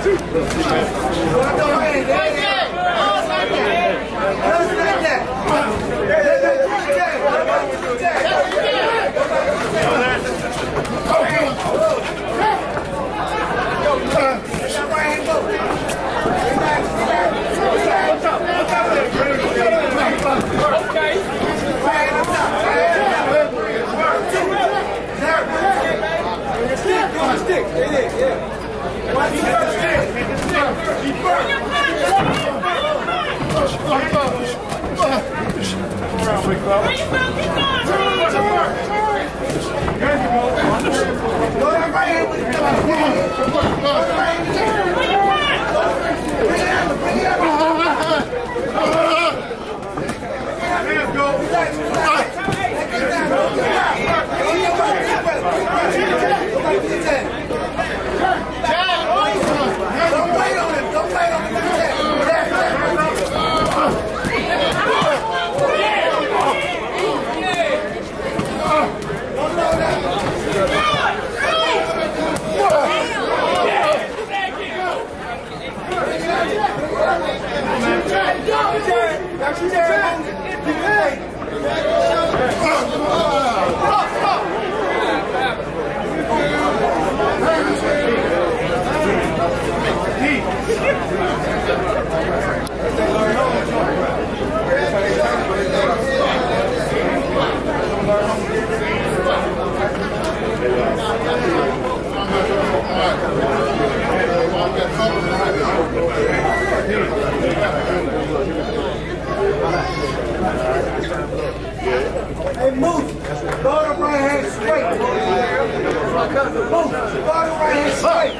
Hey, Moose, go to right hand straight. Moose, go to right hand straight.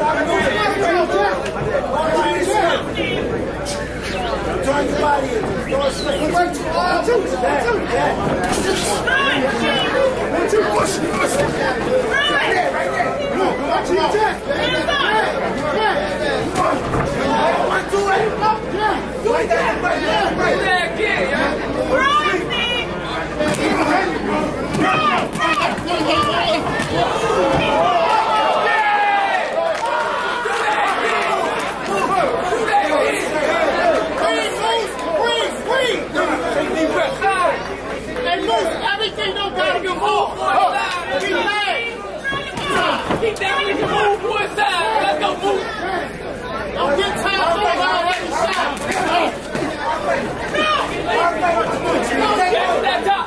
Turn your body in. Go straight. One, two. Push. Right there. Come on, watch your attack. 1, 2, 8. Do it that way. Everything don't gotta be moved. Keep that we can move one side. Let's go move. Don't get tired of every shot. Get that top.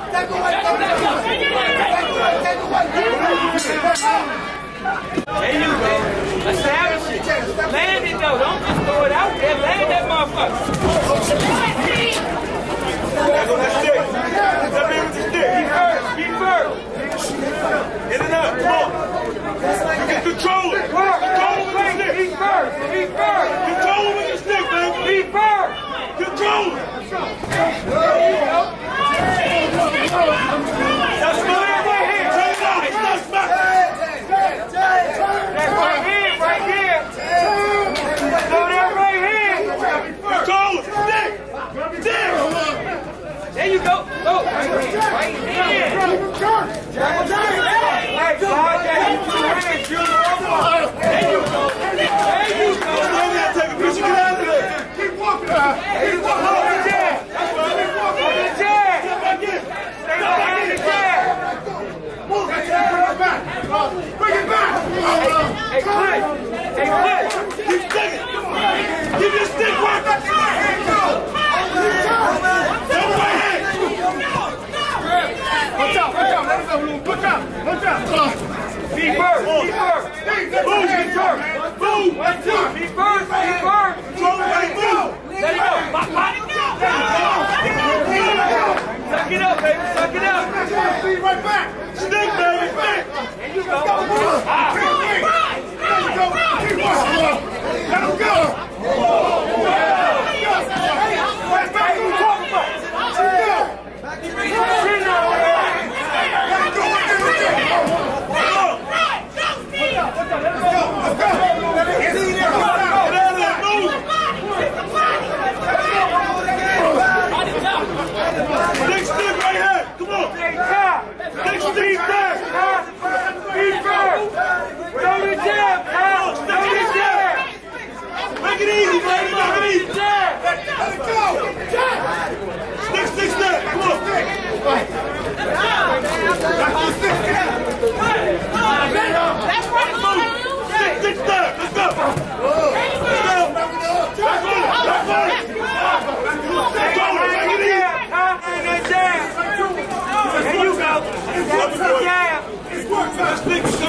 There you go. Establish it. Land it though. Don't just throw it out there. Land that motherfucker. That's on that stick. That man with the stick. Be first. In and out. Come on. You can control it. Control it with the stick. Be first. Control it with the stick, man. Be first. Control it. There you go. That's my right here. Turn it out. It's not smack. That's right here. No, that's right here. Control it. Stick. There you go. Go. Right here. There you go. Take a picture. Get out of there. Keep walking. Keep walking. Hold the chair. That's what I'm walking. Hold the chair. Stay behind the chair. Move. Bring it back. Hey, Clint. Keep sticking. Keep your stick working. Watch out. Let him go, Lou. Watch out. Be first. Move. Move. 1, 2. Be first. Control it. Let it go. Suck it up, baby. Suck it up. Feet right back. Stick, baby. Stick. There you go. Let him go. What's back? What are you talking about? Let go. Let's